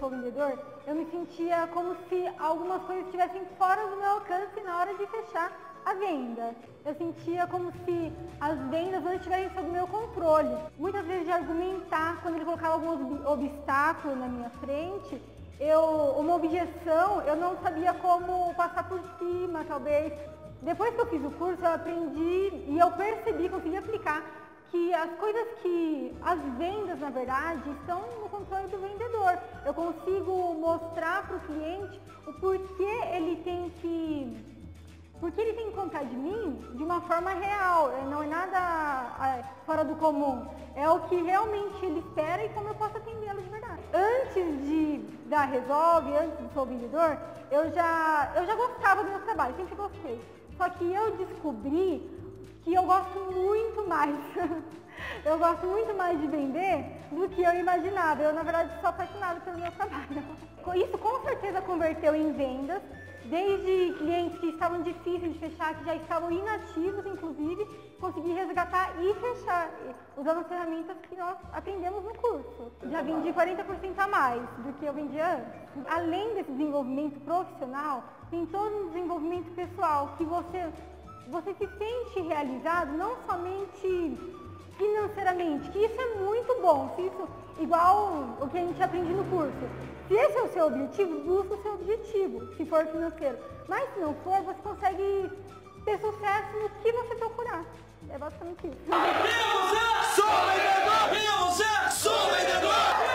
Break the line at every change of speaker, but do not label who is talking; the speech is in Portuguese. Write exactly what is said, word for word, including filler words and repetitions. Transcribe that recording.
sou vendedor, eu me sentia como se algumas coisas estivessem fora do meu alcance na hora de fechar a venda. Eu sentia como se as vendas não estivessem sob meu controle. Muitas vezes de argumentar, quando ele colocava algum obstáculo na minha frente, eu, uma objeção, eu não sabia como passar por cima, talvez. Depois que eu fiz o curso, eu aprendi e eu percebi, consegui aplicar que as coisas que, as vendas, na verdade, estão no controle do vendedor. Eu consigo mostrar para o cliente o porquê ele tem que, porque ele tem que comprar de mim de uma forma real, não é nada fora do comum. É o que realmente ele espera e como eu posso atendê-lo de verdade. Antes de dar Resolve, antes de ser vendedor, eu já, eu já gostava do meu trabalho, sempre gostei. Só que eu descobri que eu gosto muito mais. Eu gosto muito mais de vender do que eu imaginava. Eu, na verdade, sou apaixonada pelo meu trabalho. Isso com certeza converteu em vendas, desde clientes que estavam difíceis de fechar, que já estavam inativos, inclusive, consegui resgatar e fechar, usando as ferramentas que nós aprendemos no curso. Já vendi quarenta por cento a mais do que eu vendia antes. Além desse desenvolvimento profissional, tem todo um desenvolvimento pessoal, que você, você se sente realizado, não somente financeiramente, que isso é muito bom, se isso, igual o que a gente aprende no curso. Se esse é o seu objetivo, busca o seu objetivo, se for financeiro. Mas se não for, você consegue ter sucesso no que você procurar. É basicamente isso.
E você? Sou vendedor! E você? Sou vendedor!